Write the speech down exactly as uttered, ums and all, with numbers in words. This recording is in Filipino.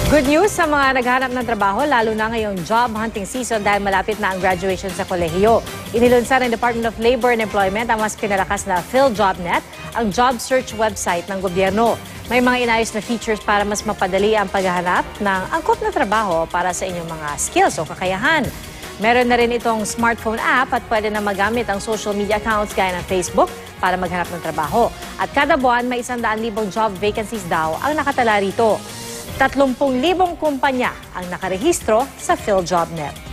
Good news sa mga naghahanap ng trabaho, lalo na ngayong job hunting season dahil malapit na ang graduation sa kolehiyo. Inilunsad ng Department of Labor and Employment ang mas pinalakas na PhilJobNet, ang job search website ng gobyerno. May mga inayos na features para mas mapadali ang paghahanap ng angkop na trabaho para sa inyong mga skills o kakayahan. Meron na rin itong smartphone app at pwede na magamit ang social media accounts gaya ng Facebook para maghanap ng trabaho. At kada buwan, may isang daan libong job vacancies daw ang nakatala rito. tatlumpung libong kumpanya ang nakarehistro sa PhilJobNet.